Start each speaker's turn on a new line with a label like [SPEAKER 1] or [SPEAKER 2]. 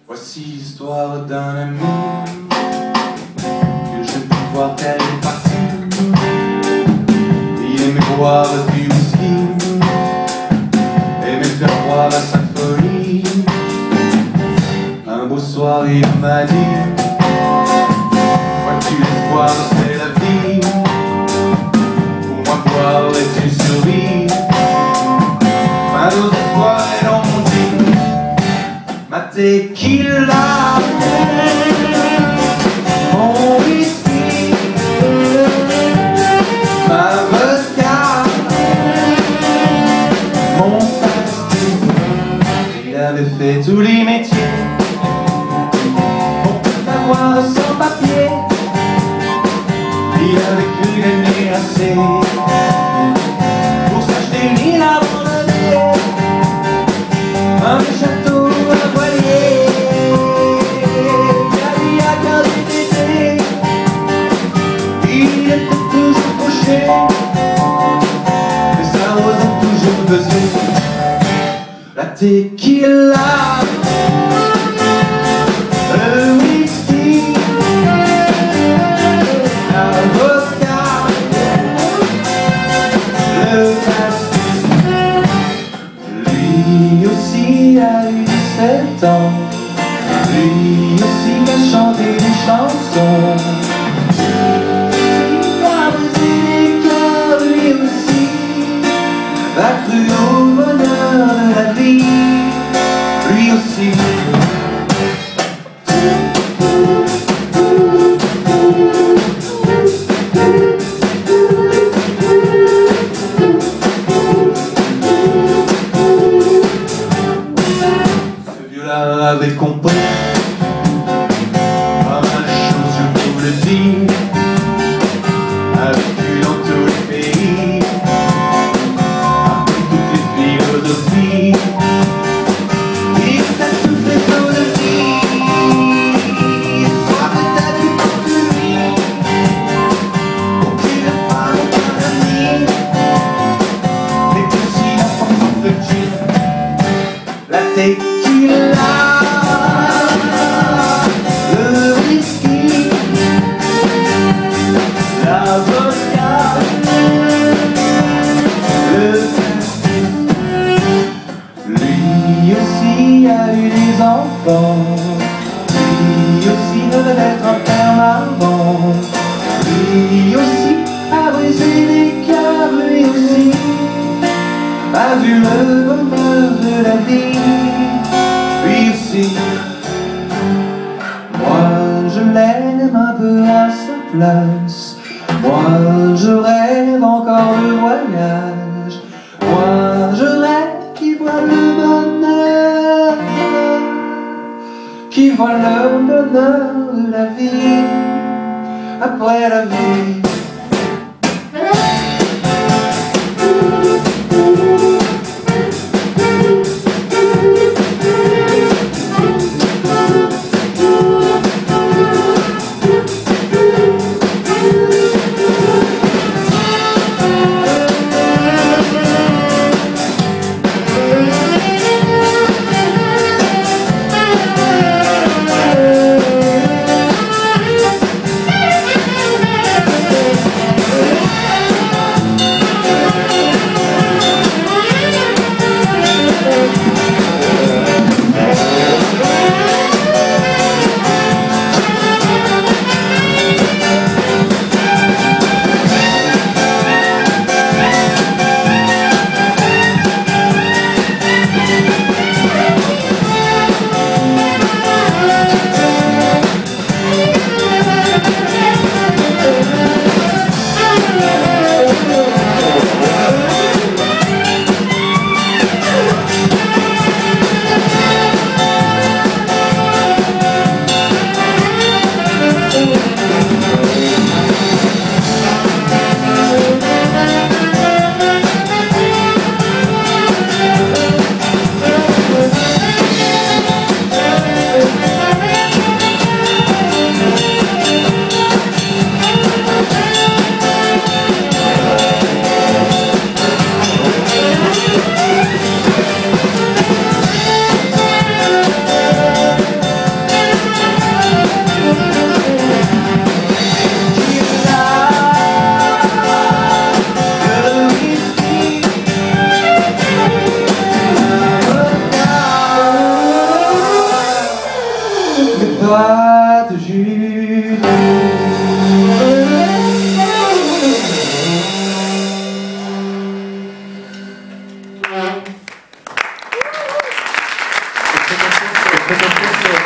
[SPEAKER 1] Voici l'histoire d'un ami que je peux voir qu'elle est partie. Il aimait boire du whisky, aimait faire croire à sa folie. Un beau soir il m'a dit: vois-tu, l'espoir c'est la vie, pour moi boire et tu survis. Un autre soir et l'on dit: ma tequila, mon whisky, ma vodka, mon pastis. Il avait fait tous les métiers pour avoir son papier. Il avait cru gagner assez pour s'acheter une abandonnée, un château à voilier, Cadillac à VTT. Il était toujours couché, mais sa rose a toujours buzzé. La tequila, le whisky, la vodka, le pastis. Lui aussi a eu 17 ans, lui aussi a chanté des chansons, lui a brisé les cœurs, lui aussi a cru au bonheur de la vie, lui aussi. Avait compris pas mal de choses, je vous le dis, a vécu dans tous les pays, appris toutes les philosophies, il sait toutes les philosophies, soit peut-être plus pour lui, pour qu'il ne parle pas d'amis, mais aussi n'importe de qui. La tequila, a eu des enfants, lui aussi devait être un père marrant, lui aussi a brisé des cœurs, lui aussi a vu le bonheur de la vie, lui aussi. Moi je l'aime un peu à sa place, moi je rêve encore le voyage, moi je rêve qu'il voit le bonheur, qui voit le bonheur de la vie après la vie. dois te jurer.
[SPEAKER 2] Questa canzone